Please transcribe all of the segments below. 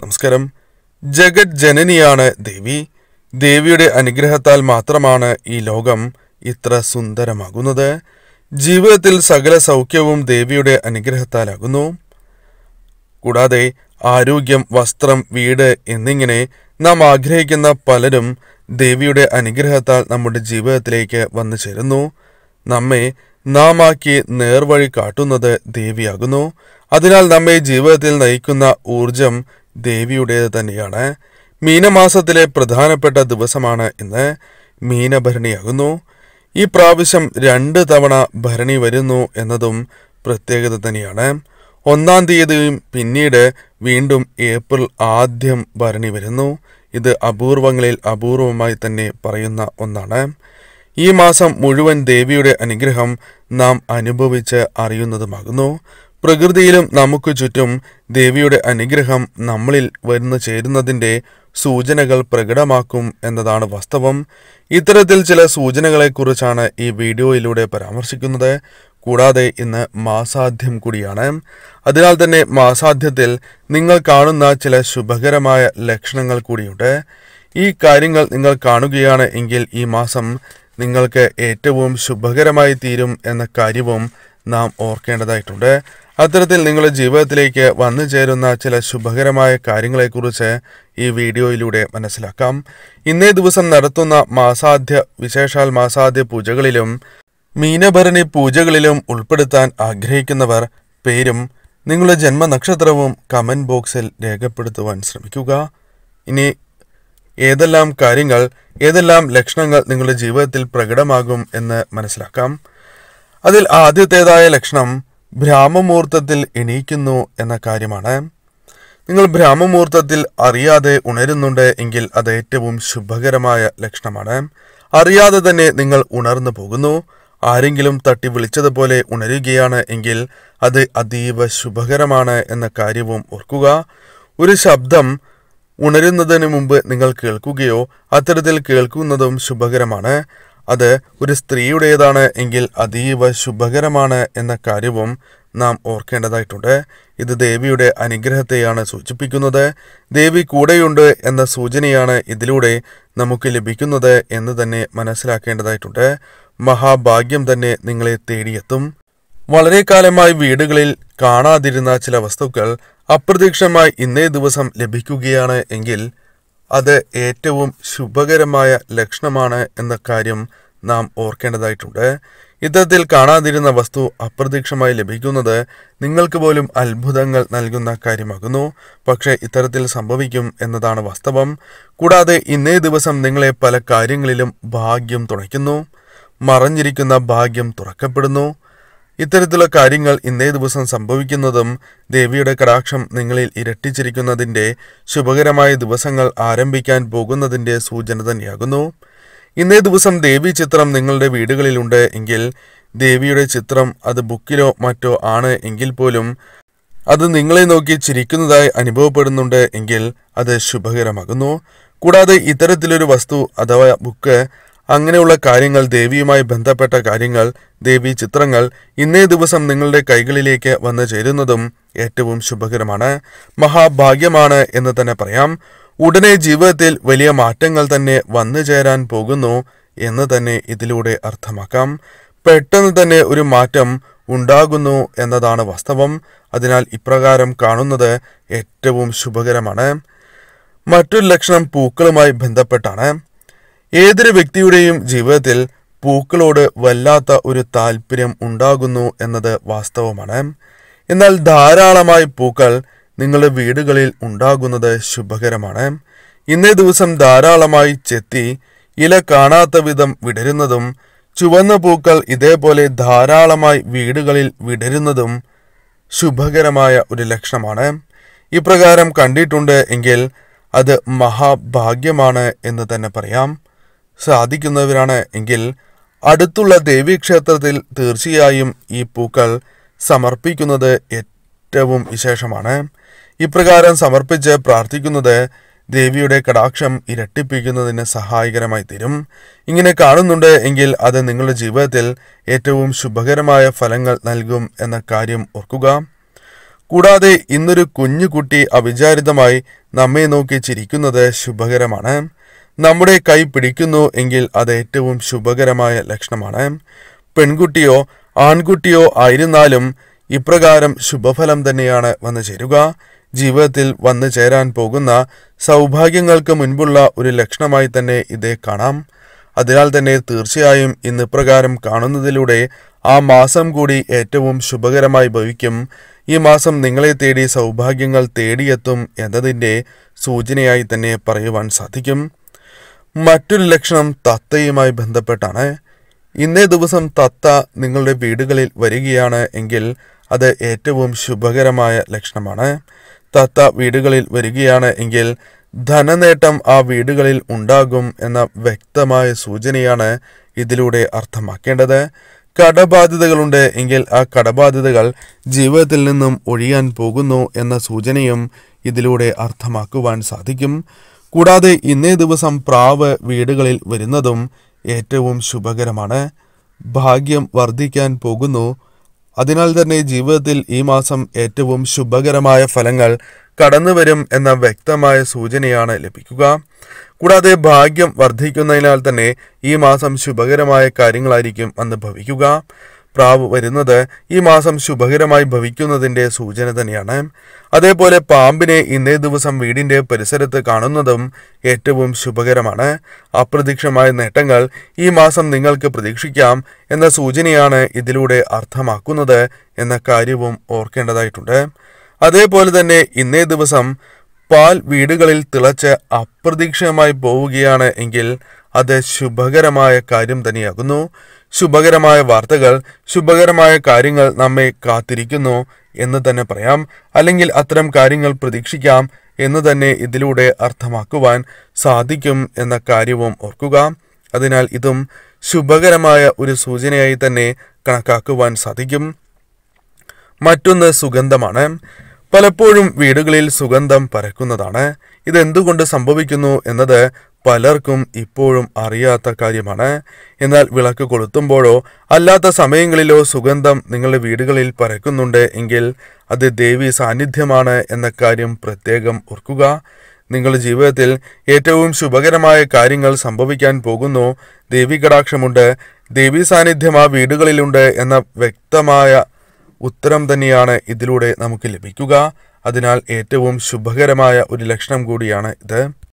നമസ്കാരം. ജഗത് ജനനിയാണ് ദേവി. ദേവിയുടെ അനുഗ്രഹത്താൽ മാത്രമാണ് ഈ ലോകം ഇത്ര സുന്ദരമാകുന്നത്. ജീവിതത്തിൽ സകല സൗഖ്യവും ദേവിയുടെ അനുഗ്രഹത്താലാകുന്നു. കൂടാതെ ആരോഗ്യം, വസ്ത്രം, വീട് എന്നിങ്ങനെ നാം ആഗ്രഹിക്കുന്ന പലരും ദേവിയുടെ അനുഗ്രഹത്താൽ നമ്മുടെ ജീവിതത്തിലേക്ക് വന്നു ചേരുന്നു. നമ്മെ നാമാക്കി നേർവഴി കാട്ടുന്നത് ദേവിയാകുന്നു. അതിനാൽ നമ്മെ ജീവിതത്തിൽ നയിക്കുന്ന ഊർജം ദേവിയുടേത് തന്നെയാണ്. മീനമാസത്തിലെ പ്രധാനപ്പെട്ട ദിവസമാണ് ഇന്ന്. മീനഭരണിയാകുന്നു. ഈ പ്രാവശ്യം 2 തവണ ഭരണി വരുന്നു എന്നതും പ്രത്യേകത തന്നെയാണ്. 1-ാം തീയതിയും പിന്നീട് വീണ്ടും ഏപ്രിൽ ആദ്യം ഭരണി വരുന്നു. ഇത് അപൂർവങ്ങളിൽ അപൂർവമായി തന്നെ പറയുന്ന ഒന്നാണ്. ഈ മാസം മുഴുവൻ ദേവിയുടെ അനുഗ്രഹം നാം അനുഭവിച്ച് അറിയുന്നതുമാകുന്നു. പ്രകൃതിയിലും നമുക്ക് ചുറ്റും ദേവിയുടെ അനുഗ്രഹം നമ്മളിൽ വന്നു ചേരുന്നതിൻ്റെ സൂചനകൾ പ്രകടമാക്കും എന്നതാണ് വാസ്തവം. ഇത്തരത്തിൽ ചില സൂചനകളെക്കുറിച്ചാണ് ഈ വീഡിയോയിലൂടെ പരാമർശിക്കുന്നത്. കൂടാതെ ഇന്ന് മാസാദ്യം കൂടിയാണ്. അതിനാൽ തന്നെ മാസാദ്യത്തിൽ നിങ്ങൾ കാണുന്ന ചില ശുഭകരമായ ലക്ഷണങ്ങൾ കൂടിയുണ്ട്. ഈ കാര്യങ്ങൾ നിങ്ങൾ കാണുകയാണ് എങ്കിൽ ഈ മാസം നിങ്ങൾക്ക് ഏറ്റവും ശുഭകരമായി തീരും എന്ന കാര്യവും നാം ഓർക്കേണ്ടതായിട്ടുണ്ട്. അത്തരത്തിൽ നിങ്ങളുടെ ജീവിതത്തിലേക്ക് വന്നു ചേരുന്ന ചില ശുഭകരമായ കാര്യങ്ങളെക്കുറിച്ച് ഈ വീഡിയോയിലൂടെ മനസ്സിലാക്കാം. ഇന്നേ ദിവസം നടത്തുന്ന മാസാദ്യ, വിശേഷാൽ മാസാദ്യ പൂജകളിലും മീനഭരണി പൂജകളിലും ഉൾപ്പെടുത്താൻ ആഗ്രഹിക്കുന്നവർ പേരും നിങ്ങളുടെ ജന്മനക്ഷത്രവും കമൻറ്റ് ബോക്സിൽ രേഖപ്പെടുത്തുവാൻ ശ്രമിക്കുക. ഇനി ഏതെല്ലാം കാര്യങ്ങൾ, ഏതെല്ലാം ലക്ഷണങ്ങൾ നിങ്ങളുടെ ജീവിതത്തിൽ പ്രകടമാകും എന്ന് മനസ്സിലാക്കാം. അതിൽ ആദ്യത്തേതായ ലക്ഷണം ബ്രാഹ്മമുഹൂർത്തത്തിൽ എണീക്കുന്നു എന്ന കാര്യമാണ്. നിങ്ങൾ ബ്രാഹ്മമുഹൂർത്തത്തിൽ അറിയാതെ ഉണരുന്നുണ്ട് എങ്കിൽ അത് ഏറ്റവും ശുഭകരമായ ലക്ഷണമാണ്. അറിയാതെ തന്നെ നിങ്ങൾ ഉണർന്നു പോകുന്നു. ആരെങ്കിലും തട്ടി വിളിച്ചതുപോലെ ഉണരുകയാണ് എങ്കിൽ അത് അതീവ ശുഭകരമാണ് എന്ന കാര്യവും ഓർക്കുക. ഒരു ശബ്ദം ഉണരുന്നതിന് മുമ്പ് നിങ്ങൾ കേൾക്കുകയോ അത്തരത്തിൽ കേൾക്കുന്നതും ശുഭകരമാണ്. അത് ഒരു സ്ത്രീയുടേതാണ് എങ്കിൽ അതീവ ശുഭകരമാണ് എന്ന കാര്യവും നാം ഓർക്കേണ്ടതായിട്ടുണ്ട്. ഇത് ദേവിയുടെ അനുഗ്രഹത്തെയാണ് സൂചിപ്പിക്കുന്നത്. ദേവി കൂടെയുണ്ട് എന്ന സൂചനയാണ് ഇതിലൂടെ നമുക്ക് ലഭിക്കുന്നത് എന്ന് തന്നെ മനസ്സിലാക്കേണ്ടതായിട്ടുണ്ട്. മഹാഭാഗ്യം തന്നെ നിങ്ങളെ തേടിയെത്തും. വളരെ കാലമായി വീടുകളിൽ കാണാതിരുന്ന ചില വസ്തുക്കൾ അപ്രതീക്ഷിതമായി ഇന്നേ ദിവസം ലഭിക്കുകയാണ് എങ്കിൽ അത് ഏറ്റവും ശുഭകരമായ ലക്ഷണമാണ് എന്ന കാര്യം നാം ഓർക്കേണ്ടതായിട്ടുണ്ട്. ഇത്തരത്തിൽ കാണാതിരുന്ന വസ്തു അപ്രതീക്ഷിതമായി ലഭിക്കുന്നത് നിങ്ങൾക്ക് പോലും അത്ഭുതങ്ങൾ നൽകുന്ന കാര്യമാകുന്നു. പക്ഷേ ഇത്തരത്തിൽ സംഭവിക്കും എന്നതാണ് വാസ്തവം. കൂടാതെ ഇന്നേ ദിവസം നിങ്ങളെ പല കാര്യങ്ങളിലും ഭാഗ്യം തുണയ്ക്കുന്നു. മറഞ്ഞിരിക്കുന്ന ഭാഗ്യം തുറക്കപ്പെടുന്നു. ഇത്തരത്തിലുള്ള കാര്യങ്ങൾ ഇന്നേ ദിവസം സംഭവിക്കുന്നതും ദേവിയുടെ കടാക്ഷം നിങ്ങളിൽ ഇരട്ടിച്ചിരിക്കുന്നതിൻ്റെ ശുഭകരമായ ദിവസങ്ങൾ ആരംഭിക്കാൻ പോകുന്നതിൻ്റെ സൂചന തന്നെയാകുന്നു. ഇന്നേ ദിവസം ദേവി ചിത്രം നിങ്ങളുടെ വീടുകളിലുണ്ട് എങ്കിൽ ദേവിയുടെ ചിത്രം അത് ബുക്കിലോ മറ്റോ ആണ് എങ്കിൽ പോലും അത് നിങ്ങളെ നോക്കി ചിരിക്കുന്നതായി അനുഭവപ്പെടുന്നുണ്ട് എങ്കിൽ അത് ശുഭകരമാകുന്നു. കൂടാതെ ഇത്തരത്തിലൊരു വസ്തു അഥവാ ബുക്ക്, അങ്ങനെയുള്ള കാര്യങ്ങൾ, ദേവിയുമായി ബന്ധപ്പെട്ട കാര്യങ്ങൾ, ദേവി ചിത്രങ്ങൾ ഇന്നേ ദിവസം നിങ്ങളുടെ കൈകളിലേക്ക് വന്നു ചേരുന്നതും ഏറ്റവും ശുഭകരമാണ്. മഹാഭാഗ്യമാണ് എന്ന് തന്നെ പറയാം. ഉടനെ ജീവിതത്തിൽ വലിയ മാറ്റങ്ങൾ തന്നെ വന്നു ചേരാൻ പോകുന്നു എന്ന് തന്നെ ഇതിലൂടെ അർത്ഥമാക്കാം. പെട്ടെന്ന് തന്നെ ഒരു മാറ്റം ഉണ്ടാകുന്നു എന്നതാണ് വാസ്തവം. അതിനാൽ ഇപ്രകാരം കാണുന്നത് ഏറ്റവും ശുഭകരമാണ്. മറ്റൊരു ലക്ഷണം പൂക്കളുമായി ബന്ധപ്പെട്ടാണ്. ഏതൊരു വ്യക്തിയുടെയും ജീവിതത്തിൽ പൂക്കളോട് വല്ലാത്ത ഒരു താല്പര്യം ഉണ്ടാകുന്നു എന്നത് വാസ്തവമാണ്. എന്നാൽ ധാരാളമായി പൂക്കൾ നിങ്ങളുടെ വീടുകളിൽ ഉണ്ടാകുന്നത് ശുഭകരമാണ്. ഇന്നേ ദിവസം ധാരാളമായി ചെത്തി ഇല കാണാത്ത വിധം വിടരുന്നതും ചുവന്ന പൂക്കൾ ഇതേപോലെ ധാരാളമായി വീടുകളിൽ വിടരുന്നതും ശുഭകരമായ ഒരു ലക്ഷണമാണ്. ഇപ്രകാരം കണ്ടിട്ടുണ്ട് എങ്കിൽ അത് മഹാഭാഗ്യമാണ് എന്ന് തന്നെ പറയാം. സാധിക്കുന്നവരാണ് എങ്കിൽ അടുത്തുള്ള ദേവീക്ഷേത്രത്തിൽ തീർച്ചയായും ഈ പൂക്കൾ സമർപ്പിക്കുന്നത് ഏറ്റവും വിശേഷമാണ്. ഇപ്രകാരം സമർപ്പിച്ച് പ്രാർത്ഥിക്കുന്നത് ദേവിയുടെ കടാക്ഷം ഇരട്ടിപ്പിക്കുന്നതിന് സഹായകരമായി തീരും. ഇങ്ങനെ കാണുന്നുണ്ട് എങ്കിൽ അത് നിങ്ങളുടെ ജീവിതത്തിൽ ഏറ്റവും ശുഭകരമായ ഫലങ്ങൾ നൽകും എന്ന കാര്യം ഓർക്കുക. കൂടാതെ ഇന്നൊരു കുഞ്ഞുകുട്ടി അവിചാരിതമായി നമ്മെ നോക്കി ചിരിക്കുന്നത് ശുഭകരമാണ്. നമ്മുടെ കൈ പിടിക്കുന്നു എങ്കിൽ അത് ഏറ്റവും ശുഭകരമായ ലക്ഷണമാണ്. പെൺകുട്ടിയോ ആൺകുട്ടിയോ ആയിരുന്നാലും ഇപ്രകാരം ശുഭഫലം തന്നെയാണ് വന്നു ചേരുക. ജീവിതത്തിൽ വന്നു ചേരാൻ പോകുന്ന സൗഭാഗ്യങ്ങൾക്ക് മുൻപുള്ള ഒരു ലക്ഷണമായി തന്നെ ഇതേ കാണാം. അതിനാൽ തന്നെ തീർച്ചയായും ഇന്ന് ഇപ്രകാരം കാണുന്നതിലൂടെ ആ മാസം കൂടി ഏറ്റവും ശുഭകരമായി ഭവിക്കും. ഈ മാസം നിങ്ങളെ തേടി സൗഭാഗ്യങ്ങൾ തേടിയെത്തും എന്നതിൻ്റെ സൂചനയായി തന്നെ പറയുവാൻ സാധിക്കും. മറ്റൊരു ലക്ഷണം തത്തയുമായി ബന്ധപ്പെട്ടാണ്. ഇന്നേ ദിവസം തത്ത നിങ്ങളുടെ വീടുകളിൽ വരികയാണ് എങ്കിൽ അത് ഏറ്റവും ശുഭകരമായ ലക്ഷണമാണ്. തത്ത വീടുകളിൽ വരികയാണ് എങ്കിൽ ധനനേട്ടം ആ വീടുകളിൽ ഉണ്ടാകും എന്ന വ്യക്തമായ സൂചനയാണ് ഇതിലൂടെ അർത്ഥമാക്കേണ്ടത്. കടബാധ്യതകളുണ്ട് എങ്കിൽ ആ കടബാധ്യതകൾ ജീവിതത്തിൽ നിന്നും ഒഴിയാൻ പോകുന്നു എന്ന സൂചനയും ഇതിലൂടെ അർത്ഥമാക്കുവാൻ സാധിക്കും. കൂടാതെ ഇന്നേ ദിവസം പ്രാവ് വീടുകളിൽ വരുന്നതും ഏറ്റവും ശുഭകരമാണ്. ഭാഗ്യം വർദ്ധിക്കാൻ പോകുന്നു. അതിനാൽ തന്നെ ജീവിതത്തിൽ ഈ മാസം ഏറ്റവും ശുഭകരമായ ഫലങ്ങൾ കടന്നുവരും എന്ന വ്യക്തമായ സൂചനയാണ് ലഭിക്കുക. കൂടാതെ ഭാഗ്യം വർദ്ധിക്കുന്നതിനാൽ തന്നെ ഈ മാസം ശുഭകരമായ കാര്യങ്ങളായിരിക്കും അന്ന് ഭവിക്കുക. പ്രാവ് വരുന്നത് ഈ മാസം ശുഭകരമായി ഭവിക്കുന്നതിൻ്റെ സൂചന തന്നെയാണ്. അതേപോലെ പാമ്പിനെ ഇന്നേ ദിവസം വീടിൻ്റെ പരിസരത്ത് കാണുന്നതും ഏറ്റവും ശുഭകരമാണ്. അപ്രതീക്ഷിതമായ നേട്ടങ്ങൾ ഈ മാസം നിങ്ങൾക്ക് പ്രതീക്ഷിക്കാം എന്ന സൂചനയാണ് ഇതിലൂടെ അർത്ഥമാക്കുന്നത് എന്ന കാര്യവും ഓർക്കേണ്ടതായിട്ടുണ്ട്. അതേപോലെ തന്നെ ഇന്നേ ദിവസം പാൽ വീടുകളിൽ തിളച്ച് അപ്രതീക്ഷിതമായി പോവുകയാണ് എങ്കിൽ അത് ശുഭകരമായ കാര്യം തന്നെയാകുന്നു. ശുഭകരമായ വാർത്തകൾ, ശുഭകരമായ കാര്യങ്ങൾ നമ്മെ കാത്തിരിക്കുന്നു എന്ന് തന്നെ പറയാം. അല്ലെങ്കിൽ അത്തരം കാര്യങ്ങൾ പ്രതീക്ഷിക്കാം എന്ന് തന്നെ ഇതിലൂടെ അർത്ഥമാക്കുവാൻ സാധിക്കും എന്ന കാര്യവും ഓർക്കുക. അതിനാൽ ഇതും ശുഭകരമായ ഒരു സൂചനയായി തന്നെ കണക്കാക്കുവാൻ സാധിക്കും. മറ്റൊന്ന് സുഗന്ധമാണ്. പലപ്പോഴും വീടുകളിൽ സുഗന്ധം പരക്കുന്നതാണ്. ഇതെന്തുകൊണ്ട് സംഭവിക്കുന്നു എന്നത് പലർക്കും ഇപ്പോഴും അറിയാത്ത കാര്യമാണ്. എന്നാൽ വിളക്ക് കൊളുത്തുമ്പോഴോ അല്ലാത്ത സമയങ്ങളിലോ സുഗന്ധം നിങ്ങളുടെ വീടുകളിൽ പരക്കുന്നുണ്ട് എങ്കിൽ അത് ദേവീ സാന്നിധ്യമാണ് എന്ന കാര്യം പ്രത്യേകം ഓർക്കുക. നിങ്ങളുടെ ജീവിതത്തിൽ ഏറ്റവും ശുഭകരമായ കാര്യങ്ങൾ സംഭവിക്കാൻ പോകുന്നു. ദേവീ കടാക്ഷമുണ്ട്, ദേവീ സാന്നിധ്യം ആ വീടുകളിലുണ്ട് എന്ന വ്യക്തമായ ഉത്തരം തന്നെയാണ് ഇതിലൂടെ നമുക്ക് ലഭിക്കുക. അതിനാൽ ഏറ്റവും ശുഭകരമായ ഒരു ലക്ഷണം കൂടിയാണ് ഇത്.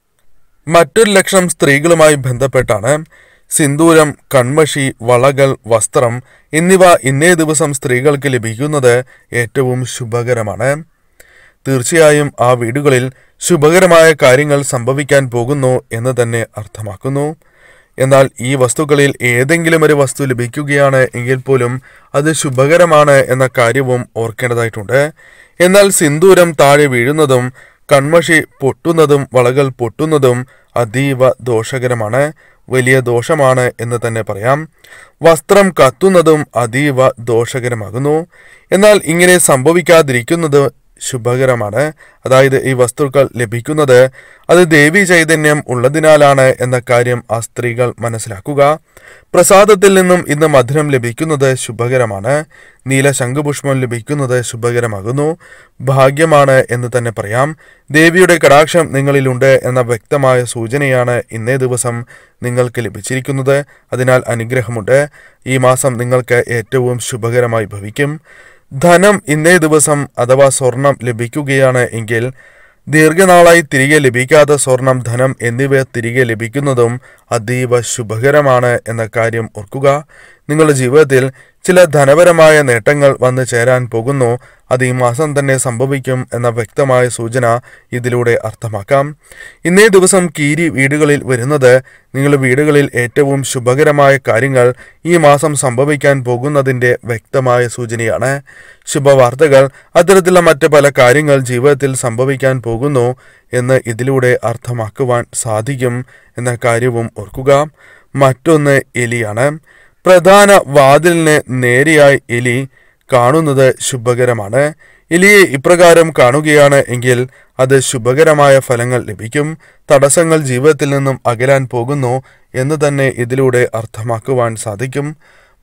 മറ്റൊരു ലക്ഷണം സ്ത്രീകളുമായി ബന്ധപ്പെട്ടാണ്. സിന്ദൂരം, കൺമഷി, വളകൾ, വസ്ത്രം എന്നിവ ഇന്നേ ദിവസം സ്ത്രീകൾക്ക് ലഭിക്കുന്നത് ഏറ്റവും ശുഭകരമാണ്. തീർച്ചയായും ആ വീടുകളിൽ ശുഭകരമായ കാര്യങ്ങൾ സംഭവിക്കാൻ പോകുന്നു എന്ന് തന്നെ അർത്ഥമാക്കുന്നു. എന്നാൽ ഈ വസ്തുക്കളിൽ ഏതെങ്കിലും ഒരു വസ്തു ലഭിക്കുകയാണ് എങ്കിൽ പോലും അത് ശുഭകരമാണ് എന്ന കാര്യവും ഓർക്കേണ്ടതായിട്ടുണ്ട്. എന്നാൽ സിന്ദൂരം താഴെ വീഴുന്നതും കൺമഷി പൊട്ടുന്നതും വളകൾ പൊട്ടുന്നതും അതീവ ദോഷകരമാണ്, വലിയ ദോഷമാണ് എന്ന് തന്നെ പറയാം. വസ്ത്രം കത്തുന്നതും അതീവ ദോഷകരമാകുന്നു. എന്നാൽ ഇങ്ങനെ സംഭവിക്കാതിരിക്കുന്നത് ശുഭകരമാണ്. അതായത് ഈ വസ്തുക്കൾ ലഭിക്കുന്നത് അത് ദേവീ ചൈതന്യം ഉള്ളതിനാലാണ് എന്ന കാര്യം ആ സ്ത്രീകൾ മനസ്സിലാക്കുക. പ്രസാദത്തിൽ നിന്നും ഇന്ന് മധുരം ലഭിക്കുന്നത് ശുഭകരമാണ്. നീല ശംഖുപുഷ്പം ലഭിക്കുന്നത് ശുഭകരമാകുന്നു, ഭാഗ്യമാണ് എന്ന് തന്നെ പറയാം. ദേവിയുടെ കടാക്ഷം നിങ്ങളിലുണ്ട് എന്ന വ്യക്തമായ സൂചനയാണ് ഇന്നേ ദിവസം നിങ്ങൾക്ക് ലഭിച്ചിരിക്കുന്നത്. അതിനാൽ അനുഗ്രഹമുണ്ട്. ഈ മാസം നിങ്ങൾക്ക് ഏറ്റവും ശുഭകരമായി ഭവിക്കും. ധനം ഇന്നേ ദിവസം അഥവാ സ്വർണം ലഭിക്കുകയാണ് എങ്കിൽ ദീർഘനാളായി തിരികെ ലഭിക്കാത്ത സ്വർണം, ധനം എന്നിവ തിരികെ ലഭിക്കുന്നതും അതീവ ശുഭകരമാണ് എന്ന കാര്യം ഓർക്കുക. നിങ്ങളുടെ ജീവിതത്തിൽ ചില ധനപരമായ നേട്ടങ്ങൾ വന്നു ചേരാൻ പോകുന്നു. അത് ഈ മാസം തന്നെ സംഭവിക്കും എന്ന വ്യക്തമായ സൂചന ഇതിലൂടെ അർത്ഥമാക്കാം. ഇന്നേ ദിവസം കീരി വീടുകളിൽ വരുന്നത് നിങ്ങളുടെ വീടുകളിൽ ഏറ്റവും ശുഭകരമായ കാര്യങ്ങൾ ഈ മാസം സംഭവിക്കാൻ പോകുന്നതിൻ്റെ വ്യക്തമായ സൂചനയാണ്. ശുഭവാർത്തകൾ, അത്തരത്തിലുള്ള മറ്റ് പല കാര്യങ്ങൾ ജീവിതത്തിൽ സംഭവിക്കാൻ പോകുന്നു എന്ന് ഇതിലൂടെ അർത്ഥമാക്കുവാൻ സാധിക്കും എന്ന കാര്യവും ഓർക്കുക. മറ്റൊന്ന് എലിയാണ്. പ്രധാന വാതിലിന് നേരെയായി എലി കാണുന്നത് ശുഭകരമാണ്. എലിയെ ഇപ്രകാരം കാണുകയാണ് എങ്കിൽ അത് ശുഭകരമായ ഫലങ്ങൾ ലഭിക്കും. തടസ്സങ്ങൾ ജീവിതത്തിൽ നിന്നും അകലാൻ പോകുന്നു എന്ന് തന്നെ ഇതിലൂടെ അർത്ഥമാക്കുവാൻ സാധിക്കും.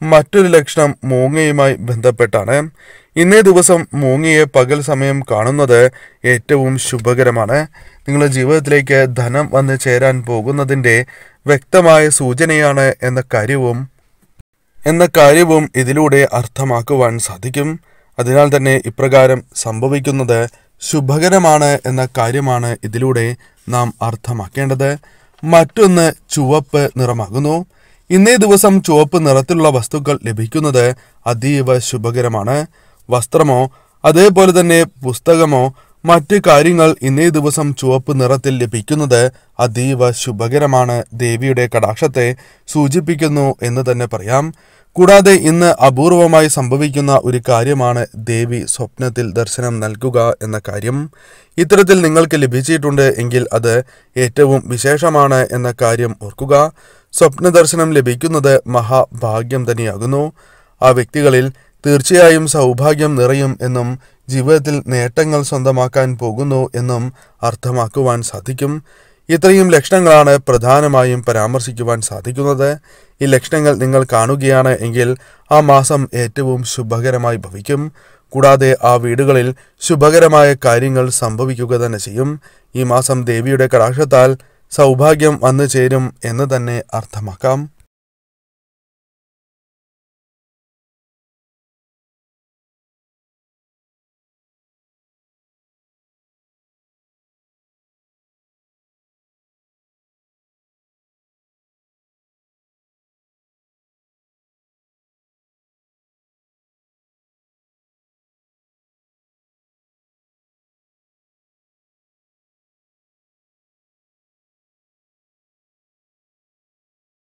മറ്റൊരു ലക്ഷണം മൂങ്ങയുമായി ബന്ധപ്പെട്ടാണ്. ഇന്നേ ദിവസം മൂങ്ങയെ പകൽ സമയം കാണുന്നത് ഏറ്റവും ശുഭകരമാണ്. നിങ്ങളുടെ ജീവിതത്തിലേക്ക് ധനം വന്നു ചേരാൻ പോകുന്നതിൻ്റെ വ്യക്തമായ സൂചനയാണ് എന്ന കാര്യവും ഇതിലൂടെ അർത്ഥമാക്കുവാൻ സാധിക്കും. അതിനാൽ തന്നെ ഇപ്രകാരം സംഭവിക്കുന്നത് ശുഭകരമാണ് എന്ന കാര്യമാണ് ഇതിലൂടെ നാം അർത്ഥമാക്കേണ്ടത്. മറ്റൊന്ന് ചുവപ്പ് നിറമാകുന്നു. ഇന്നേ ദിവസം ചുവപ്പ് നിറത്തിലുള്ള വസ്തുക്കൾ ലഭിക്കുന്നത് അതീവ ശുഭകരമാണ്. വസ്ത്രമോ അതേപോലെ തന്നെ പുസ്തകമോ മറ്റ് കാര്യങ്ങൾ ഇന്നേ ദിവസം ചുവപ്പ് നിറത്തിൽ ലഭിക്കുന്നത് അതീവ ശുഭകരമാണ്. ദേവിയുടെ കടാക്ഷത്തെ സൂചിപ്പിക്കുന്നു എന്ന് തന്നെ പറയാം. കൂടാതെ ഇന്ന് അപൂർവമായി സംഭവിക്കുന്ന ഒരു കാര്യമാണ് ദേവി സ്വപ്നത്തിൽ ദർശനം നൽകുക എന്ന കാര്യം. ഇത്തരത്തിൽ നിങ്ങൾക്ക് ലഭിച്ചിട്ടുണ്ട് എങ്കിൽ അത് ഏറ്റവും വിശേഷമാണ് എന്ന കാര്യം ഓർക്കുക. സ്വപ്ന ദർശനം ലഭിക്കുന്നത് മഹാഭാഗ്യം തന്നെയാകുന്നു. ആ വ്യക്തികളിൽ തീർച്ചയായും സൗഭാഗ്യം നിറയും എന്നും ജീവിതത്തിൽ നേട്ടങ്ങൾ സ്വന്തമാക്കാൻ പോകുന്നു എന്നും അർത്ഥമാക്കുവാൻ സാധിക്കും. ഇത്രയും ലക്ഷണങ്ങളാണ് പ്രധാനമായും പരാമർശിക്കുവാൻ സാധിക്കുന്നത്. ഈ ലക്ഷണങ്ങൾ നിങ്ങൾ കാണുകയാണ് എങ്കിൽ ആ മാസം ഏറ്റവും ശുഭകരമായി ഭവിക്കും. കൂടാതെ ആ വീടുകളിൽ ശുഭകരമായ കാര്യങ്ങൾ സംഭവിക്കുക തന്നെ ചെയ്യും. ഈ മാസം ദേവിയുടെ കടാക്ഷത്താൽ സൗഭാഗ്യം വന്നു ചേരും എന്ന് തന്നെ അർത്ഥമാക്കാം.